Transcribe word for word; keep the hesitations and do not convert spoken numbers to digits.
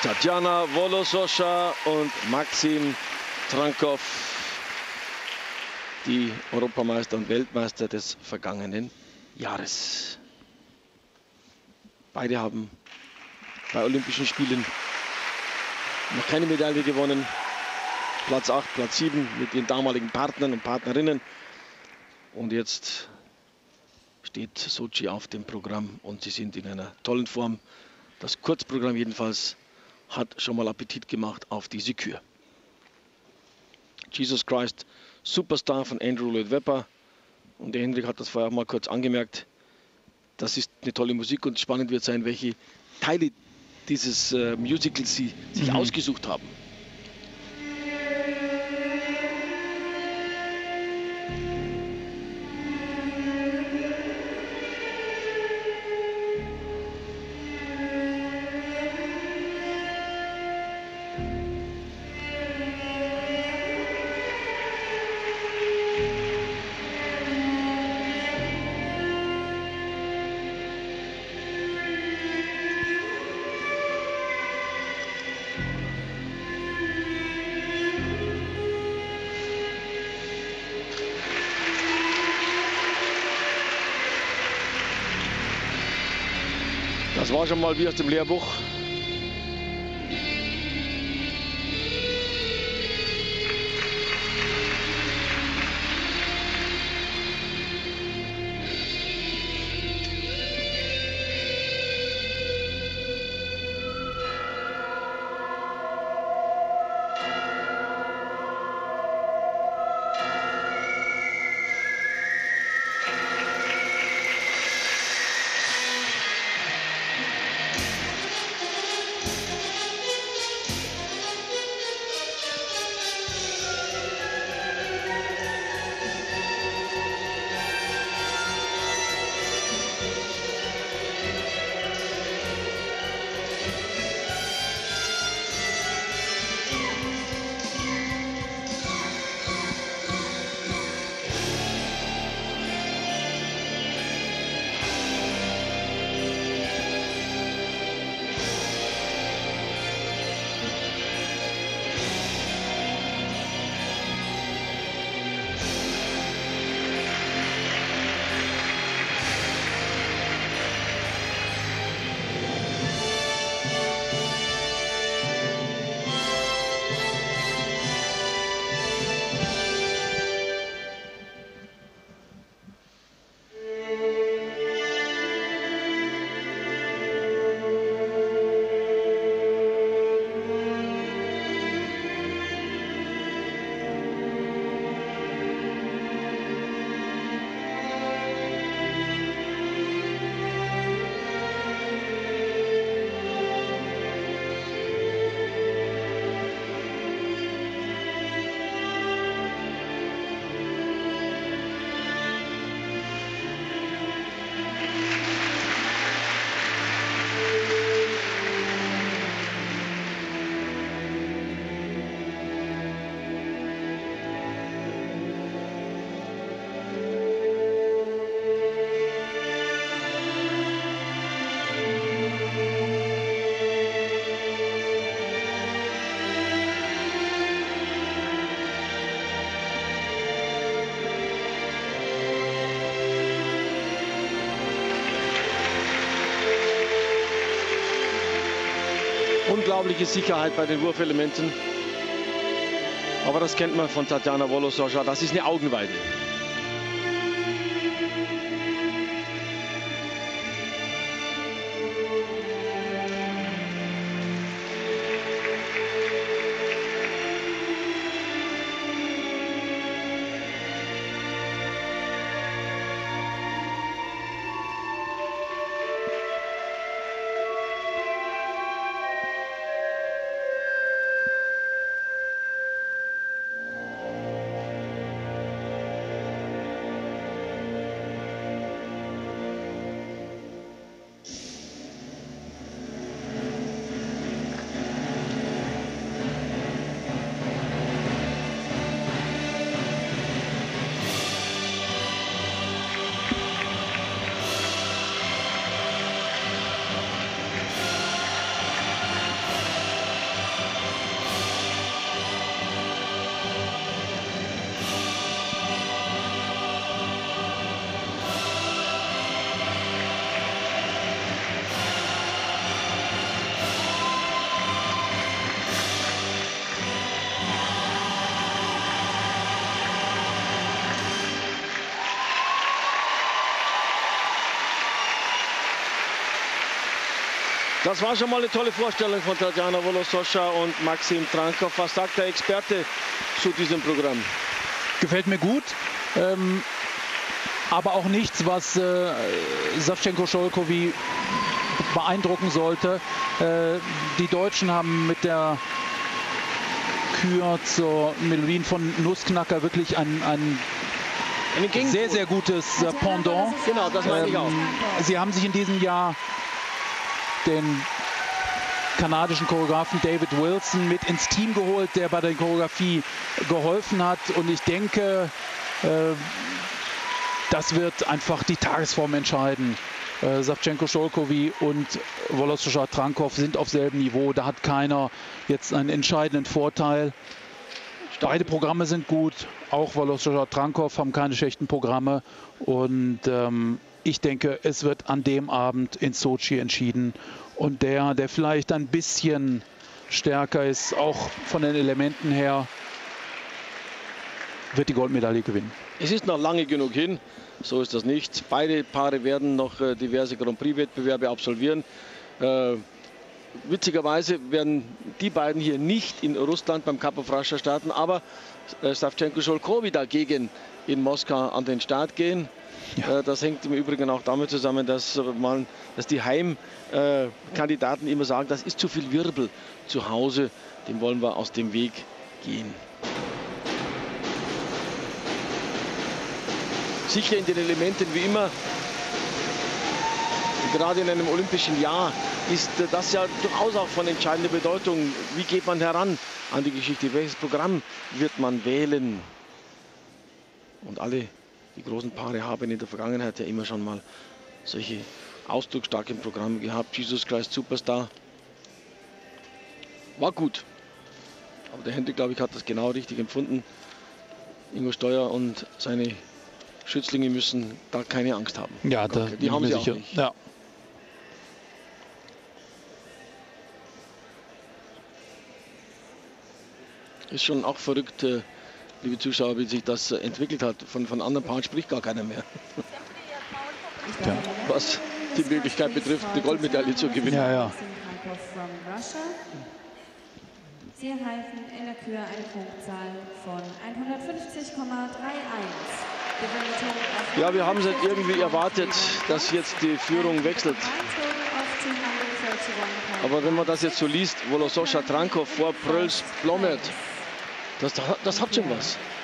Tatjana Wolososcha und Maxim Trankov, die Europameister und Weltmeister des vergangenen Jahres. Beide haben bei Olympischen Spielen noch keine Medaille gewonnen. Platz acht, Platz sieben mit den damaligen Partnern und Partnerinnen. Und jetzt steht Sochi auf dem Programm und sie sind in einer tollen Form. Das Kurzprogramm jedenfalls hat schon mal Appetit gemacht auf diese Kür. Jesus Christ, Superstar von Andrew Lloyd Webber. Und der Hendrik hat das vorher mal kurz angemerkt. Das ist eine tolle Musik und spannend wird sein, welche Teile dieses äh, Musicals sie sich mhm. ausgesucht haben. Das war schon mal wie aus dem Lehrbuch. Unglaubliche Sicherheit bei den Wurfelementen. Aber das kennt man von Tatjana Wolososcha. Das ist eine Augenweide. Das war schon mal eine tolle Vorstellung von Tatjana Volososcha und Maxim Trankov. Was sagt der Experte zu diesem Programm? Gefällt mir gut, ähm, aber auch nichts, was äh, Savchenko-Scholkowy beeindrucken sollte. Äh, die Deutschen haben mit der Kür zur Melodien von Nussknacker wirklich ein, ein sehr, sehr gutes äh, Pendant. Genau, das meine ich auch. Ähm, sie haben sich in diesem Jahr den kanadischen Choreografen David Wilson mit ins Team geholt, der bei der Choreografie geholfen hat. Und ich denke, äh, das wird einfach die Tagesform entscheiden. Äh, Savchenko-Scholkowy und Volososcha Trankov sind auf selben Niveau. Da hat keiner jetzt einen entscheidenden Vorteil. Beide Programme sind gut. Auch Volososcha Trankov haben keine schlechten Programme. Und ähm, ich denke, es wird an dem Abend in Sochi entschieden. Und der, der vielleicht ein bisschen stärker ist, auch von den Elementen her, wird die Goldmedaille gewinnen. Es ist noch lange genug hin, so ist das nicht. Beide Paare werden noch äh, diverse Grand Prix-Wettbewerbe absolvieren. Äh, witzigerweise werden die beiden hier nicht in Russland beim Cup of Russia starten, aber äh, Savchenko-Scholkowy dagegen in Moskau an den Start gehen. Ja. Äh, das hängt im Übrigen auch damit zusammen, dass, man, dass die Heimkandidaten äh, immer sagen, das ist zu viel Wirbel zu Hause, dem wollen wir aus dem Weg gehen. Sicher in den Elementen wie immer, gerade in einem olympischen Jahr, ist das ja durchaus auch von entscheidender Bedeutung. Wie geht man heran an die Geschichte? Welches Programm wird man wählen? Und alle die großen Paare haben in der Vergangenheit ja immer schon mal solche ausdrucksstarken Programme gehabt. Jesus Christ Superstar war gut. Aber der Hendrik, glaube ich, hat das genau richtig empfunden. Ingo Steuer und seine Schützlinge müssen da keine Angst haben. Ja, da die haben sie sicher auch nicht. Ja. Ist schon auch verrückt, äh, liebe Zuschauer, wie sich das äh, entwickelt hat. Von, von anderen Paaren spricht gar keiner mehr. Ja. Was die Möglichkeit betrifft, eine Goldmedaille zu gewinnen. Ja, ja. Sie erhalten in der Kür eine Punktzahl von hundertfünfzig Komma einunddreißig. Ja, wir haben es halt irgendwie erwartet, dass jetzt die Führung wechselt. Aber wenn man das jetzt so liest, Volososcha Trankov vor Pröls Blomert, das, das hat schon was.